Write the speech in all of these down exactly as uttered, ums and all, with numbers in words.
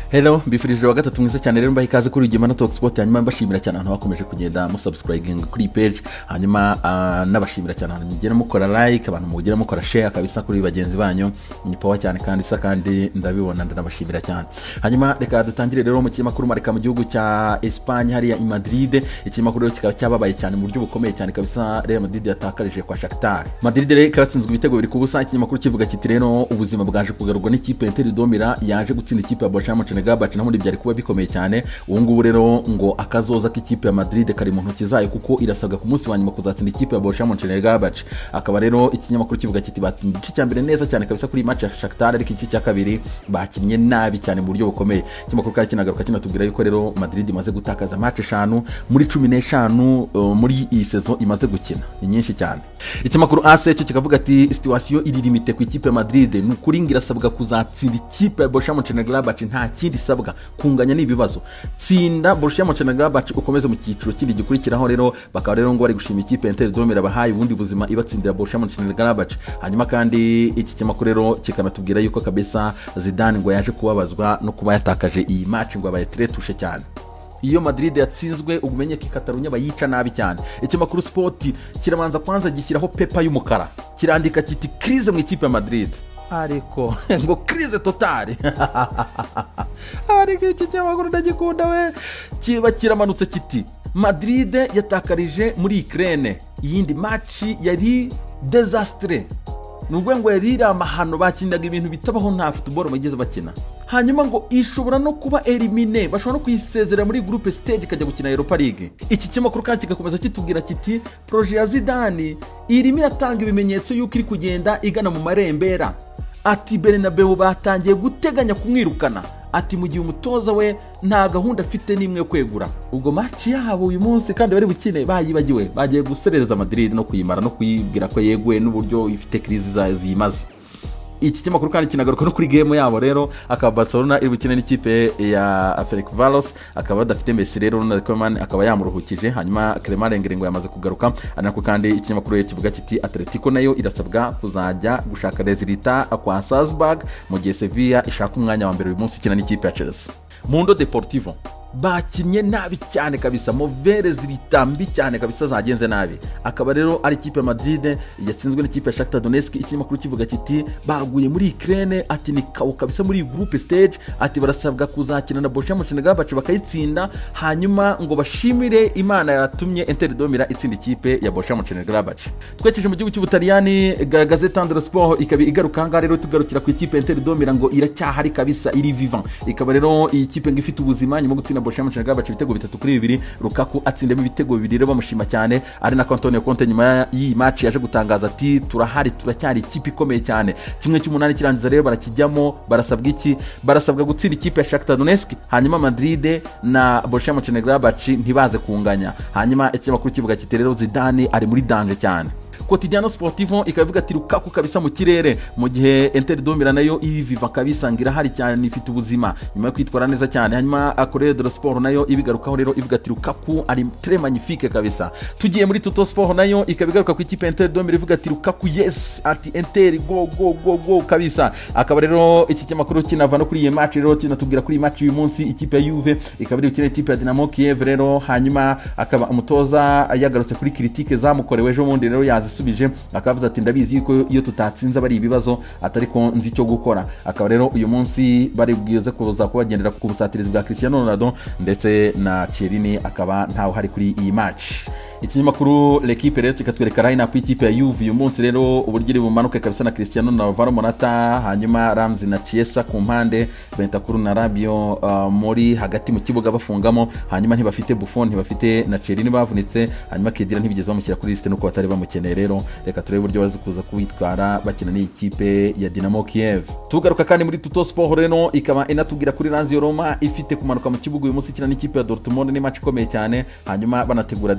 Hello, mbifurije wa gatatu mwiza cyane rero mbaye ikaze kuri Igema na Talk Sport, hanyuma mbashimira cyane abantu bakomeje kugenda mu subscribing kuri page, hanyuma uh, nabashimira cyane abantu mugera mukora like, abantu mugera mukora share kabisa kuri bagenzi banyu, ni power cyane kandi isa kandi ndabibona ndanabashimira cyane. Hanyuma reka dutangire rero mu kinyamakuru mareka mu gihugu cya Espagne hariya i Madrid. Ikinyamakuru kikaba cyababaye cyane mu buryo bukomeye cyane kabisa, Real Madrid yatakarije kwa Shakhtar. Madrid rero ikatsinzwe ibitego biri ku busa. Ikinyamakuru kivuga kiti rero ubuzima bwaje kugarurwa n'ikipe Inter Domira yaje gutsinda ikipe ya Borussia Mönchengladbach, naho byari kuba bikomeye cyane. Ubu ngubu rero ngo akazoza k'ikipe ya Madrid kari mu ntoki zayo, kuko irasabwa ku munsi wa nyuma kuzatsinda ikipe ya Borussia Mönchengladbach. Akaba rero ikinyamakuru kivuga kiti batinye igice cya mbere neza cyane kabisa kuri match ya Shakhtar, ariko igice cya kabiri bakinnye nabi cyane mu buryo bukomeye. Ikinyamakuru kandi kinagaruka kinatubwira yuko rero Madrid imaze gutakaza match eshanu muri cumi n'eshanu uh, muri iyi saison imaze gukina, ni nyinshi cyane. Ikinyamakuru A C cyo kikavuga ati situation iri limite ku ikipe ya Madrid, n'ukuri ngirasabwa kuzatsinda ikipe ya Borussia Mönchengladbach, nta kindi isabwa, kunganya n'ibibazo. Tsinda Borussia Mönchengladbach ukomeze mu cyiciro kindi gikurikiraho. Rero bakaba rero ngo bari gushima ikipe Inter Domira bahaye ubundi buzima ibatsindira Borussia Mönchengladbach. Hanyuma kandi iki kinyamakuru rero kikanatubwira yuko kabisa Zidane ngo yaje kubabazwa no kuba yatakaje iyi match, ngo abaye tretushe cyane. Iyo Madrid yatsinzwe ubumenye ko Katarunya bayica nabi cyane. Ikinyamakuru Sport kiramanza kwanza gishyiraho pepa y'umukara, kirandika kiti crise mu ikipe ya Madrid, ariko ngo crise totale. Ariko iki kinyamakuru ndagikunda we, kiba kiramanutse kiti Madrid yatakarije muri Ukraine, iyindi match yari desastre, nubwo ngo yari amahano bakindaga ibintu bitabaho, nta football bageze bakina. Hanyuma ngo ishobora no kuba elimine, bashobora no kuyisezera muri groupe stage ikajya gukina Europa League. Iki kinyamakuru kandi kigakomeza kitubwira kiti projet ya Zidane irimo iratanga ibimenyetso yuko iri kugenda igana mu marembera. Ati Bernabeu batangiye guteganya kumwirukana, ati mu gihe umutoza we nta gahunda afite n'imwe yo kwegura. Ubwo match yabo uyu munsi kandi bari bukine bayibagiwe, bagiye guserereza Madrid no kuyimara no kuyibwira ko yeguye n'uburyo ifite crise za zimaze. Iki kinyamakuru kandi kinagaruka no kuri game yabo rero, akaba Barcelona iri bukine n'ikipe ya Ferencváros, akaba badafite Messi rero Ronald Koeman akaba yamuruhukije. Hanyuma Clement Lenglet ngo yamaze kugaruka. Anako kandi ikinyamakuru kivuga kiti Atletico nayo irasabwa kuzajya gushaka resultat kwa Salzburg, mu gihe Sevilla ishaka umwanya wa mbere uyu munsi ikina n'ikipe ya Chelsea. Mundo Deportivo bakinye nabi cyane kabisa, movere ziritambi cyane kabisa, zagenze nabi. Akaba rero ari ikipe ya Madrid yatsinzwe n'ikipe ya Shakhtar Donetsk. Ikinyamakuru kivuga kiti baguye muri Ukraine, ati ni kawo kabisa muri group stage, ati barasabwa kuzakina na Borussia Mönchengladbach bakayitsinda, hanyuma ngo bashimire Imana yatumye Inter Domira itsinda ikipe ya Borussia Mönchengladbach. Twekeje mu gihugu cy'Ubutaliyani, Gazzetta dello Sport ikaba igaruka nga rero tugarukira ku ikipe Inter Domira ngo iracyahari kabisa, iri vivant. Ikaba rero iyi kipe ngo ifite ubuzima nyuma gutsinda Borussia Mönchengladbach ibitego bitatu kuri bibiri. Lukaku atsindemo ibitego bibiri rero bamushima cyane, ari na Antonio Conte nyuma y'iyi match yaje gutangaza ati turahari, turacyari ikipe ikomeye cyane. Kimwe cy'umunani kirangiza rero barakijyamo, barasabwa iki? Barasabwa gutsinda ikipe ya Shakhtar Donetsk, hanyuma Madrid na Borussia Mönchengladbach ntibaze kunganya. Hanyuma ikinyamakuru kivuga kiti rero Zidane ari muri danger cyane. Quotidiano Sportivo ikavuga ati Lukaku kabisa mu kirere, mu gihe Inter Domira nayo iri viva kabisa, ngira hari cyane ifite ubuzima nyuma yo kwitwara neza cyane. Hanyuma Corriere dello Sport nayo ibigarukaho rero ivuga ati Lukaku ari très magnifique kabisa. Tugiye muri Tutto Sport nayo ikabigaruka ku ikipe Inter Domira ivuga ati Lukaku yes, ati Inter go go go go kabisa. Akaba rero iki kinyamakuru kinava no kuri iyi match rero kinatubwira kuri iyi match uyu munsi ikipe ya Juve ikaba iri gukina ikipe ya Dynamo Kiev rero. Hanyuma akaba umutoza yagarutse kuri critique zamukorewe ejo bundi rero yazi subije, akavuze ati ndabizi yuko iyo tutatsinza bari ibibazo atariko nzi cyo gukora. Akaba rero uyu munsi bari bwize kuza kubagendera ku busatirizi bwa Cristiano Ronaldo ndetse na Chiellini, akaba ntaho hari kuri iyi match. Ikinyamakuru L'Equipe rero kikatwereka line up ikipe ya Juve uyu munsi rero uburyo iri bumanuke kabisa na Cristiano na Alvaro Morata, hanyuma Ramsey na Chiesa ku mpande, Bentancur na Rabiot uh, muri hagati mu kibuga bafungamo, hanyuma ntibafite Buffon, ntibafite na Chiellini bavunitse, hanyuma Khedira ntibigeze bamushyira kuri liste nuko batari bamukeneye. Rero reka turebe uburyo bazi kuza kubitwara bakina n'ikipe ya Dynamo Kiev. Tugaruka kandi muri Tutto Sport rero ikaba inatubwira kuri Lazio Roma ifite kumanuka mu kibuga uyu munsi ikina n'ikipe ya Dortmund, ni match ikomeye cyane. Hanyuma banategura derby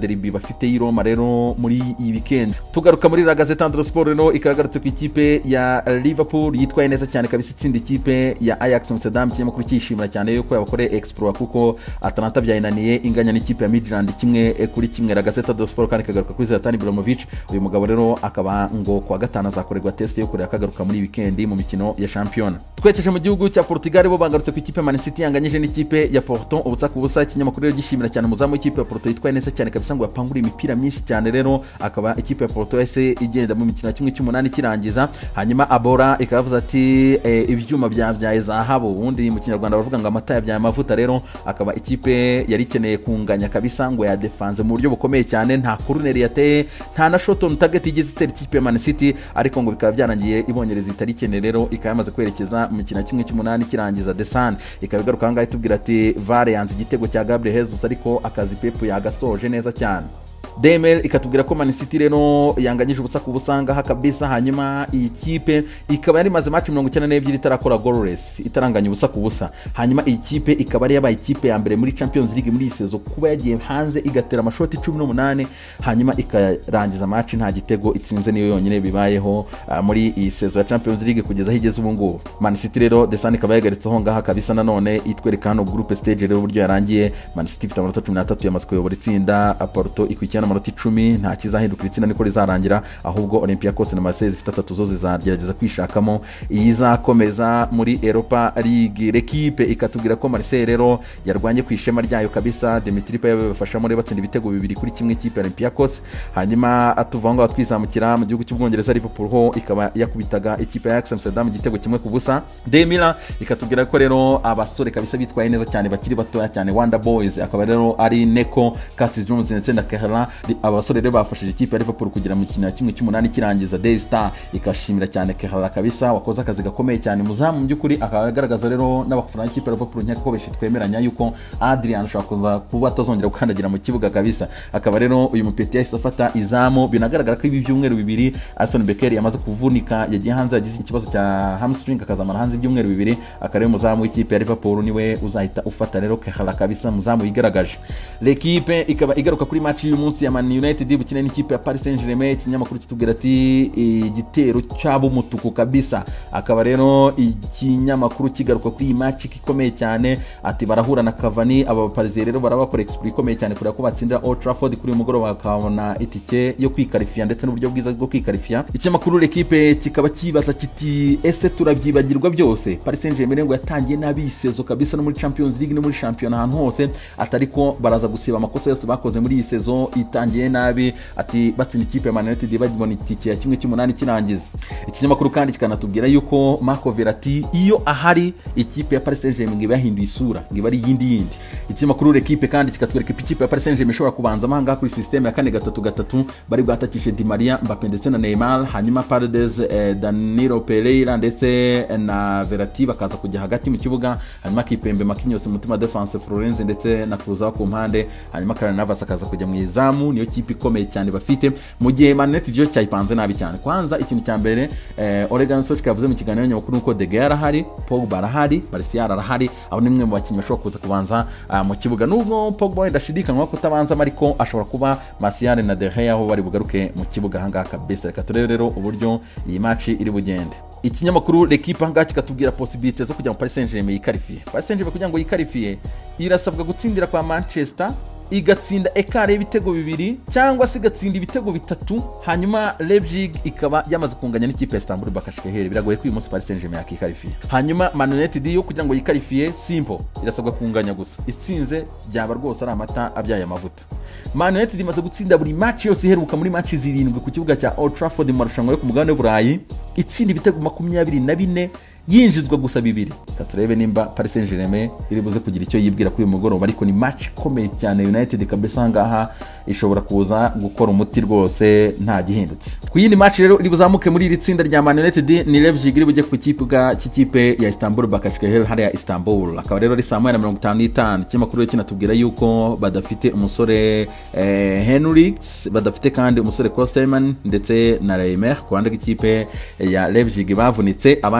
bafite i Roma rero muri iyi weekend. Tugaruka muri La Gazzetta dello Sport rero ikagarutse ku ikipe ya Liverpool yitwaye neza cyane kabisa itsinda ikipe ya Ajax Amsterdam, ikinyamakuru cyishimira cyane yuko yabakoreye exploit kuko Atalanta byayinaniye inganya n'ikipe ya Midland kimwe kuri kimwe. La Gazzetta dello Sport kandi kagaruka kuri Zlatan Ibrahimovic, uyu mugabo rero akaba ngo kwa gatanu azakorerwa test yo kureka akagaruka muri weekend mu mikino ya Champions. Twekeje mu gihugu cya Portugal bo bagarutse ku ikipe Man City yanganyije n'ikipe ya Porto ubusa ku busa. Ikinyamakuru rero gishimira cyane umuzamu w'ikipe ya Porto yitwaye neza cyane kabisa ngo yapangura imipira myinshi cyane, rero akaba ikipe ya Porto yase igenda mu mikino kimwe cy'umunani kirangiza. Hanyuma Abora ikavuza ati e, ibyuma byabyaye zahabu, ubundi mu kinyarwanda bavuga ngo amata yabyaye amavuta. Rero akaba ikipe yari ikeneye kunganya kabisa ngo ya defense mu buryo bukomeye cyane, nta corner yateye, nta na shot on target igeze itera ikipe ya Man City, ariko ngo bikaba byarangiye ibongereza itari ikeneye. Rero ikayamaze kwerekeza mu mikino kimwe cy'umunani kirangiza. The Sun ikabigaruka ahangaha itubwira ati Vare yanze igitego cya Gabriel Jesus, ariko akazi Pep yagasoje neza cyane. Demel ikatubwira ko Man City rero yanganyije ubusa ku busanga ha kabisa. Hanyuma iyi kipe ikaba yari maze match mirongo icyenda n'ebyiri itarakora goalless, itaranganya ubusa ku busa. Hanyuma iyi kipe ikaba ari yabaye ikipe ya mbere muri Champions League muri sezo kuba yagiye hanze igatera amashoti cumi n'umunani, hanyuma ikarangiza match nta gitego itsinze, niyo yonyine bibayeho uh, muri iyi sezo ya Champions League kugeza higeze ubu ngubu. Man City rero The Sun ikaba yagaritseho ngaha kabisa nanone itwereka hano group stage rero uburyo yarangiye. Man City ifite amanota cumi n'atatu yamaze kuyobora itsinda, Porto ikurikiye amanota icumi, nta kizahinduka itsinda niko rizarangira, ahubwo Olympiacos na Marseille zifite atatu zo zizagerageza kwishakamo izakomeza muri Europa League. L'Equipe ikatubwira ko Marseille rero yarwanye ku ishema ryayo kabisa, Dimitri Payet yabafashamo rero batsinda ibitego bibiri kuri kimwe ikipe ya Olympiacos. Hanyuma atuvanga twizamukira mu gihugu cy'Ubwongereza, Liverpool ho ikaba yakubitaga ikipe ya Ajax Amsterdam igitego kimwe ku busa. De Mila ikatubwira ko rero abasore kabisa bitwaye neza cyane bakiri batoya cyane, Wonder Boys akaba rero ari Neko, Curtis Jones ndetse na Kehla. Abasore rero bafashije ikipe ya Liverpool kugira mu kintu kimwe cy'umunani kirangiza. Daily Star ikashimira cyane Kehla kabisa wakoze akazi gakomeye cyane muzamu mu by'ukuri, akaba agaragaza rero n'abafana b'ikipe ya Liverpool nyaka ko beshi twemeranya yuko Adrian ashobora kuba atazongera gukandagira mu kibuga kabisa. Akaba rero uyu mupeti yahise afata izamu, binagaragara ko ibi byumweru bibiri Alisson Becker yamaze kuvunika, yagiye hanze yagize ikibazo cya hamstring akazamara hanze ibyumweru bibiri, akaba muzamu w'ikipe ya Liverpool niwe uzahita ufata rero Kehla kabisa muzamu yigaragaje. L'Equipe ikaba igaruka kuri match y'uyu munsi ya Man United bukine n'ikipe ya Paris Saint-Germain. Ikinyamakuru kitubwira ati igitero cyabo mutuku kabisa, akaba rero ikinyamakuru kigaruka kuri iyi match ikomeye cyane, ati barahura na Cavani. Aba Parisien rero barabakora exploit ikomeye cyane kureba ko batsindira Old Trafford kuri uyu mugoroba, bakabona itike yo kwikarifia ndetse n'uburyo bwiza bwo kwikarifia. Ikinyamakuru L'Equipe kikaba kibaza kiti ese turabyibagirwa byose? Paris Saint-Germain ngo yatangiye nabi sezo kabisa no muri Champions League no muri Champions ahantu hose, atariko baraza gusiba amakosa yose bakoze muri iyi sezo itangiye nabi, ati batsinda ikipe ya Man United bagibona itike ya kimwe cy'umunani kirangiza. Ikinyamakuru kandi kikanatubwira yuko Marco Verratti iyo ahari ikipe ya Paris Saint-Germain ngo yahinduye isura, ngo bari yindi yindi. Ikinyamakuru L'Equipe kandi kikatwereka ikipe ya Paris Saint-Germain ishobora kubanza amahanga kuri system ya kane gatatu gatatu, bari bwatakishe Di Maria, Mbappe ndetse na Neymar, hanyuma Paredes, eh, Danilo Pereira ndetse na Verratti bakaza kujya hagati mu kibuga, hanyuma Kipembe, Marquinhos mutima defense, Florenzi ndetse na Cruzado ku mpande, hanyuma Keylor Navas akaza kujya mu izamu. Niyo kipe ikomeye cyane bafite, mu gihe Man United yo cyayipanze nabi cyane. Kwanza ikintu cya mbere eh, Ole Gunnar Solskjaer yavuze mu kiganiro nyakuri uko De Gea arahari, Pogba arahari, Martial arahari, abo nimwe mu bakinnyi bashobora kuza kubanza uh, mu kibuga. Nubwo Pogba ndashidikanywa ko tabanza, ariko ashobora kuba Martial na De Gea aho bari bugaruke mu kibuga hanga kabisa. Reka turebe rero uburyo iyi match iri bugende. Ikinyamakuru L'Equipe hanga kikatubwira possibility zo kujya mu Paris Saint-Germain yikarifie. Paris Saint-Germain kugira ngo yikarifie irasabwa gutsindira kwa Manchester, igatsinda ekare y'ibitego bibiri cyangwa se igatsinda ibitego bitatu, hanyuma Leipzig ikaba yamaze kunganya n'ikipe ya Istanbul Bakashikehere. Biragoye ko uyu munsi Paris Saint-Germain yakikarifie. Hanyuma Man United yo kugira ngo yikarifie simple irasabwa kunganya gusa, itsinze byaba rwose ari amata abyaye amavuta. Man United imaze gutsinda buri match yose iheruka muri match zirindwi ku kibuga cya Old Trafford mu marushanwa yo ku mugabane w'Uburayi, itsinda ibitego makumyabiri na bine, yinjizwa gusa bibiri. Katurebe nimba Paris Saint-Germain iri buze kugira icyo yibwira kuri uyu mugoroba, ariko ni match ikomeye cyane. United kabisa ngaha ishobora kuza gukora umuti rwose nta gihindutse. Ku yindi match rero iri buzamuke muri iri tsinda rya Man United ni Leipzig iri bujye ku kibuga cy'ikipe ya Istanbul Bakashikehere hari ya Istanbul, akaba rero ari saa moya na mirongo itanu n'itanu. Ikinyamakuru kinatubwira yuko badafite umusore eh, Henriks, badafite kandi umusore Kosteman ndetse na Reimer ku bandi bw'ikipe ya Leipzig bavunitse, abandi bose bara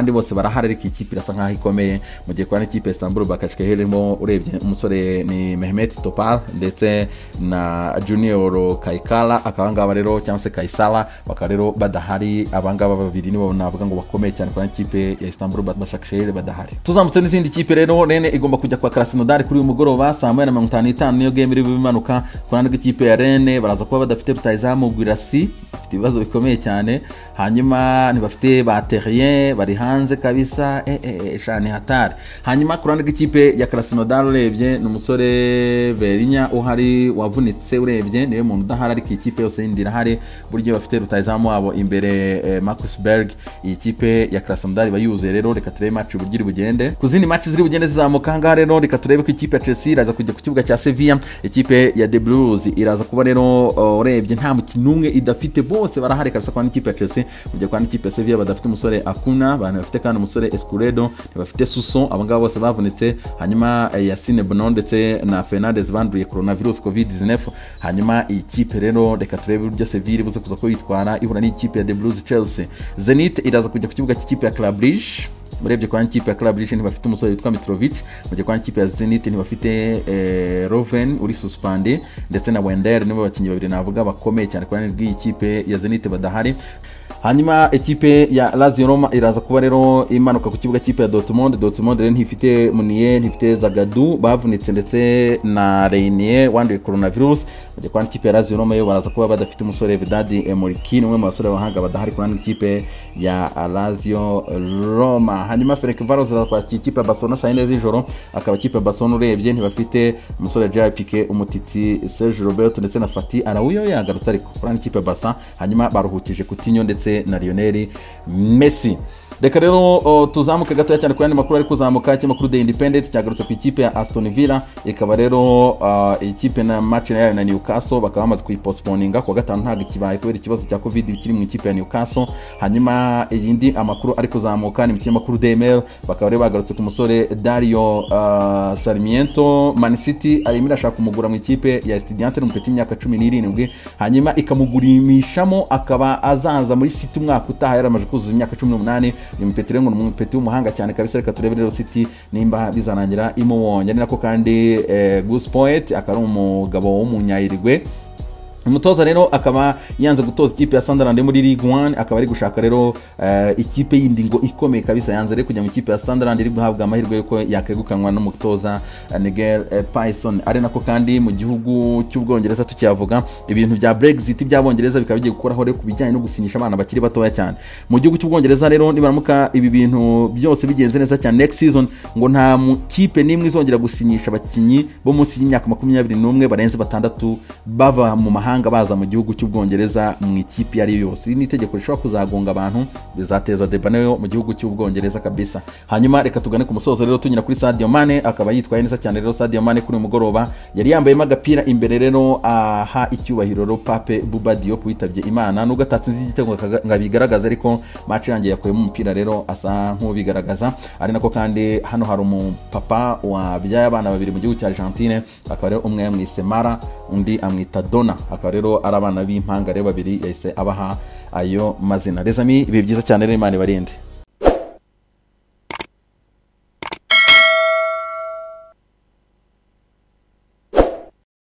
barahari ariko ikipe irasa nkaho ikomeye mu gihe kwa n'ikipe ya Istanbul Başakşehir irimo urebye umusore ni Mehmet Topal ndetse na Junior Kaikala akaba ngaba rero cyangwa se Kaisala bakaba rero badahari abangaba babiri nibo navuga ngo bakomeye cyane kwa n'ikipe ya Istanbul Başakşehir badahari. Tuzamutse n'izindi kipe rero Rene igomba kujya kwa Krasnodar kuri uyu mugoroba saa moya na mirongo itanu n'itanu niyo game iri bimanuka ku ruhande rw'ikipe ya Rene baraza kuba badafite rutayizamu Guirassi bafite ibibazo bikomeye cyane hanyuma ntibafite ba Terrien bari hanze kabisa eh eh shani hatari. Hanyuma ku ruhande rw'ikipe ya Krasnodar urebye n'umusore Verinya uhari wavunitse urebye niwe muntu udahari ariko ikipe yose yindira hari buryo bafite rutayizamu wabo imbere eh, Marcus Berg. Iyi kipe ya Krasnodar bayuzuye rero reka turebe match ubugiri bugende ku zindi match ziri bugende zizamuka ngaha rero reka turebe ko ikipe ya Chelsea iraza kujya ku kibuga cya Sevilla ikipe ya The Blues iraza kuba rero urebye nta mukino umwe idafite bose barahari kabisa kwa n'ikipe ya Chelsea mu gihe kwa n'ikipe ya Sevilla badafite umusore Akuna abantu bafite kandi umusore Escuredo ntibafite Suso abo ngabo bose bavunitse hanyuma Yacine Bono ndetse na Fernandes banduye coronavirus covid dix-neuf. Hanyuma iyi kipe rero reka turebe uburyo Sevilla buze kuza ko yitwara ihura n'ikipe ya The Blues Chelsea. Zenit iraza kujya ku kibuga cy'ikipe ya Club Brugge murebye kwa n'ikipe ya Club Brugge ntibafite umusore witwa Mitrovic mu gihe kwa n'ikipe ya Zenit ntibafite eh, Roven uri suspendé ndetse na Wender nibo bakinyi babiri navuga bakomeye cyane kwa n'iyi kipe ya Zenit badahari. Hanyuma ekipe ya Lazio Roma iraza kuba rero imanuka ku kibuga kipe ya Dortmund. Dortmund rero ntifite Munier ntifite Zagadou bavunitse ndetse na Reinier wanduye coronavirus mu gihe kwa n'ikipe ya Lazio Roma yo baraza kuba badafite umusore Vedadi Emorikin umwe mu basore bahanga badahari kwa n'ikipe ya Lazio Roma. Hanyuma Ferencvaros iraza kwa ikipe ya Barcelona saa yine z'ijoro akaba ikipe ya Barcelona urebye ntibafite umusore Gerard Piqué umutiti Serge Roberto ndetse na Fati Araujo yagarutse ariko kwa n'ikipe ya Barca hanyuma baruhukije Coutinho ndetse na Lionel Messi. Reka rero uh, tuzamuke gatoya cyane ku yandi makuru ari kuzamuka cy'amakuru The Independent cyagarutse ku ikipe ya Aston Villa ikaba rero uh, ikipe na match nayo na Newcastle bakaba bamaze kuyipostponinga ku gatanu ntago kibaye kubera ikibazo cya covid kiri mu ikipe ya Newcastle. Hanyuma iyindi amakuru ari kuzamuka ni mu makuru D M L bakaba rero bagarutse ku musore Dario uh, Sarmiento. Man City arimo irashaka kumugura mu ikipe ya Estudiantes mu peti imyaka cumi n'irindwi hanyuma ikamugurimishamo akaba azaza muri City umwaka utaha yaramaje kuzuza imyaka cumi n'umunani. Ni mpeti rero mu mpeti w'umuhanga cyane kabisa reka turebe rero City nimba bizanangira imubonye nako kandi eh, Gus Poet akaba umugabo w'umunyayirigwe. Umutoza rero akaba yanze gutoza ikipe ya Sunderland muri League one akaba ari gushaka rero uh, ikipe yindi ngo ikomeye kabisa yanze rero kujya mu ikipe ya Sunderland iri guhabwa amahirwe yuko yakegukanwa n'umutoza uh, Nigel uh, Pearson. Ari nako kandi mu gihugu cy'Ubwongereza tukiyavuga ibintu bya Brexit by'Abongereza bikaba bigiye gukoraho rero kubijyanye no gusinyisha abana bakiri batoya cyane mu gihugu cy'Ubwongereza. Rero nibaramuka ibi bintu byose bigenze neza cyane next season ngo nta kipe nimwe izongera gusinyisha abakinyi bo munsi y'imyaka makumyabiri n'umwe barenze batandatu bava mu mahanga baza mu gihugu cy'Ubwongereza mu ikipe yari yose. Ni itegeko rishobora kuzagonga abantu bizateza debanayo mu gihugu cy'Ubwongereza kabisa. Hanyuma reka tugane ku musozo rero tunyira kuri Sadio Mane akaba yitwaye neza cyane rero Sadio Mane kuri umugoroba yari yambayemo agapira imbere rero aha icyubahiro ro Pape Bouba Diop witabye Imana nubwo atatsinze igitego ngabigaragaza ariko match yangiye yakuyemo umupira rero asa nk'ubigaragaza. Ari nako kandi hano hari umupapa wa byaye abana babiri mu gihugu cya Argentine akaba rero umwe yamwise Mara undi amwita Dona akaba rero ari abana b'impanga rero babiri yahise abaha ayo mazina. Rezami ibi byiza cyane rero Imana ibarinde.